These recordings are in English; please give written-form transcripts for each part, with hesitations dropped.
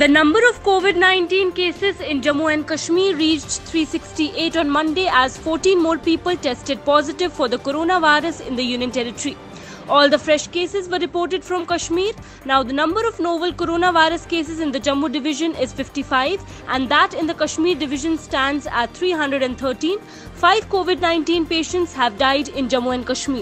number of COVID-19 cases in Jammu and Kashmir reached 368 on Monday as 14 more people tested positive for the coronavirus in the Union Territory. All the fresh cases were reported from Kashmir. Now the number of novel coronavirus cases in the Jammu division is 55 and that in the Kashmir division stands at 313. 5 COVID-19 patients have died in Jammu and Kashmir.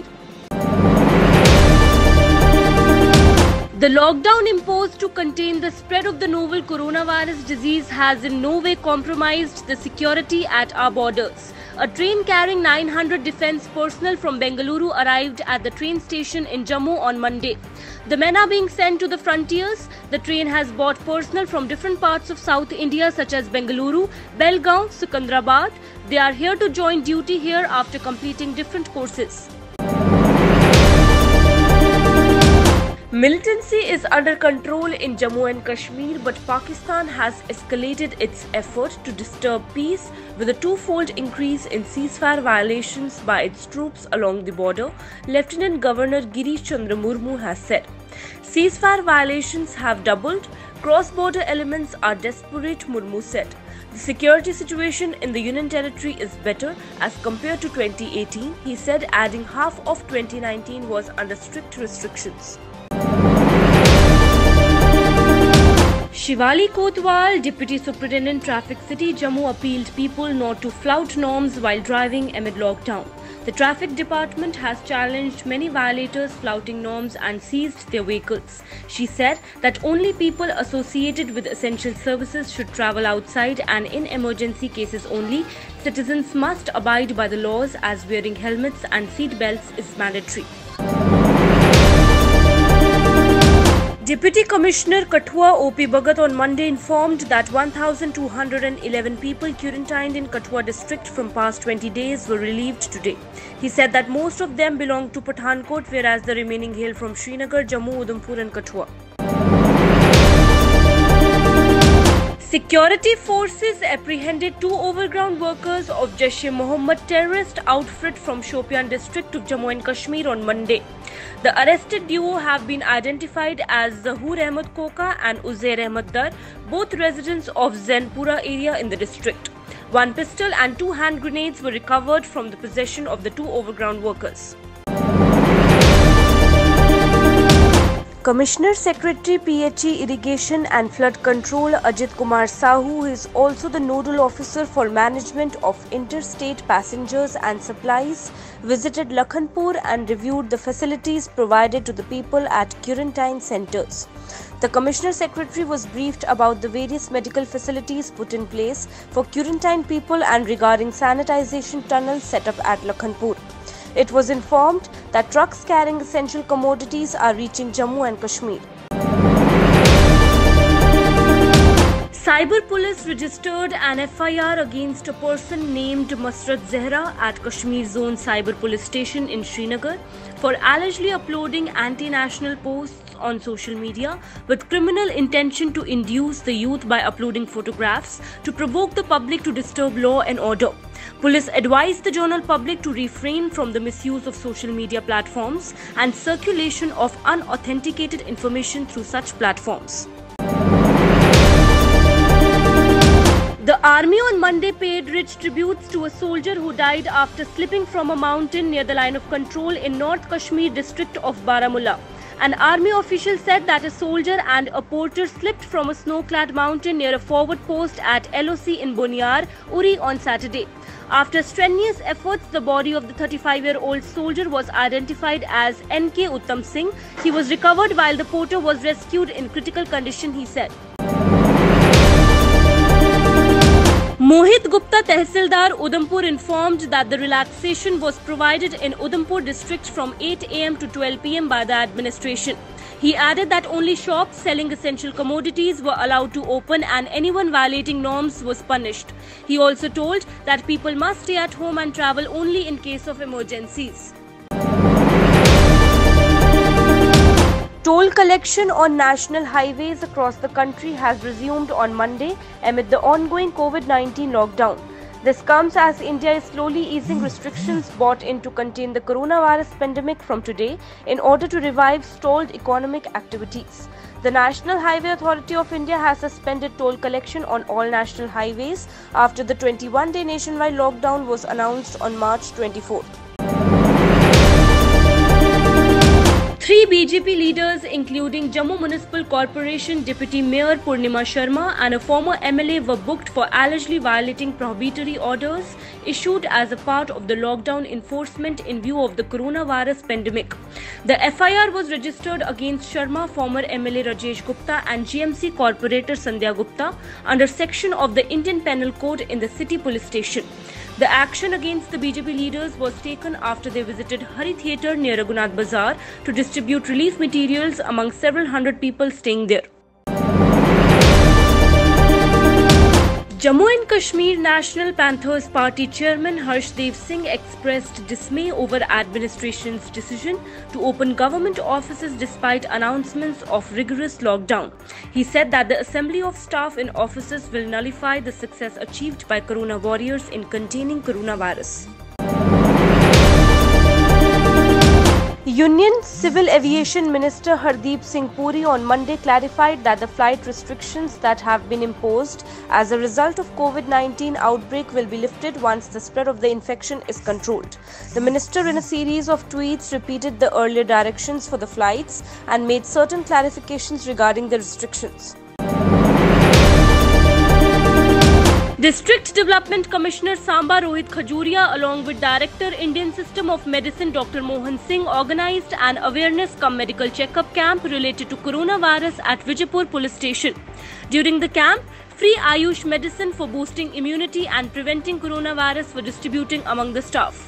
The lockdown imposed to contain the spread of the novel coronavirus disease has in no way compromised the security at our borders. A train carrying 900 defence personnel from Bengaluru arrived at the train station in Jammu on Monday. The men are being sent to the frontiers. The train has brought personnel from different parts of South India such as Bengaluru, Belgaum, Secunderabad. They are here to join duty here after completing different courses. Militancy is under control in Jammu and Kashmir, but Pakistan has escalated its effort to disturb peace with a twofold increase in ceasefire violations by its troops along the border, Lieutenant Governor Girish Chandra Murmu has said. Ceasefire violations have doubled. Cross-border elements are desperate, Murmu said. The security situation in the Union Territory is better as compared to 2018, he said, adding half of 2019 was under strict restrictions. Shivali Kotwal, Deputy Superintendent Traffic City Jammu, appealed people not to flout norms while driving amid lockdown. The Traffic Department has challenged many violators flouting norms and seized their vehicles. She said that only people associated with essential services should travel outside and in emergency cases only, citizens must abide by the laws as wearing helmets and seat belts is mandatory. Deputy Commissioner Kathua O.P. Bhagat on Monday informed that 1,211 people quarantined in Kathua district from past 20 days were relieved today. He said that most of them belong to Pathankot, whereas the remaining hail from Srinagar, Jammu, Udhampur and Kathua. Security forces apprehended 2 overground workers of Jaish-e-Mohammed terrorist outfit from Shopian district of Jammu and Kashmir on Monday. The arrested duo have been identified as Zahoor Ahmed Koka and Uzair Ahmed Dar, both residents of Zainpura area in the district. 1 pistol and 2 hand grenades were recovered from the possession of the 2 overground workers. Commissioner Secretary PHE Irrigation and Flood Control Ajit Kumar Sahu, who is also the nodal officer for management of interstate passengers and supplies, visited Lakhanpur and reviewed the facilities provided to the people at quarantine centers. The Commissioner Secretary was briefed about the various medical facilities put in place for quarantine people and regarding sanitization tunnels set up at Lakhanpur. It was informed that trucks carrying essential commodities are reaching Jammu and Kashmir. Cyber Police registered an FIR against a person named Masrat Zehra at Kashmir Zone Cyber Police Station in Srinagar for allegedly uploading anti-national posts on social media with criminal intention to induce the youth by uploading photographs to provoke the public to disturb law and order. Police advised the general public to refrain from the misuse of social media platforms and circulation of unauthenticated information through such platforms. The army on Monday paid rich tributes to a soldier who died after slipping from a mountain near the line of control in North Kashmir district of Baramulla. An army official said that a soldier and a porter slipped from a snow-clad mountain near a forward post at LOC in Boniar, Uri on Saturday. After strenuous efforts, the body of the 35-year-old soldier was identified as N.K. Uttam Singh. He was recovered while the porter was rescued in critical condition, he said. Mohit Gupta, Tehsildar, Udhampur, informed that the relaxation was provided in Udhampur district from 8 am to 12 pm by the administration. He added that only shops selling essential commodities were allowed to open and anyone violating norms was punished. He also told that people must stay at home and travel only in case of emergencies. Toll collection on national highways across the country has resumed on Monday amid the ongoing COVID-19 lockdown. This comes as India is slowly easing restrictions brought in to contain the coronavirus pandemic from today in order to revive stalled economic activities. The National Highway Authority of India has suspended toll collection on all national highways after the 21-day nationwide lockdown was announced on March 24th. Three BJP leaders, including Jammu Municipal Corporation Deputy Mayor Purnima Sharma and a former MLA, were booked for allegedly violating prohibitory orders issued as a part of the lockdown enforcement in view of the coronavirus pandemic. The FIR was registered against Sharma, former MLA Rajesh Gupta and GMC Corporator Sandhya Gupta under section of the Indian Penal Code in the city police station. The action against the BJP leaders was taken after they visited Hari Theatre near Raghunath Bazaar to distribute relief materials among several hundred people staying there. Jammu and Kashmir National Panthers Party Chairman Harshdev Singh expressed dismay over administration's decision to open government offices despite announcements of rigorous lockdown. He said that the assembly of staff in offices will nullify the success achieved by corona warriors in containing coronavirus. Union Civil Aviation Minister Hardeep Singh Puri on Monday clarified that the flight restrictions that have been imposed as a result of COVID-19 outbreak will be lifted once the spread of the infection is controlled. The minister, in a series of tweets, repeated the earlier directions for the flights and made certain clarifications regarding the restrictions. District Development Commissioner Samba Rohit Khajuria, along with Director Indian System of Medicine Dr. Mohan Singh, organized an awareness-cum-medical checkup camp related to coronavirus at Vijaypur Police Station. During the camp, free Ayush medicine for boosting immunity and preventing coronavirus were distributed among the staff.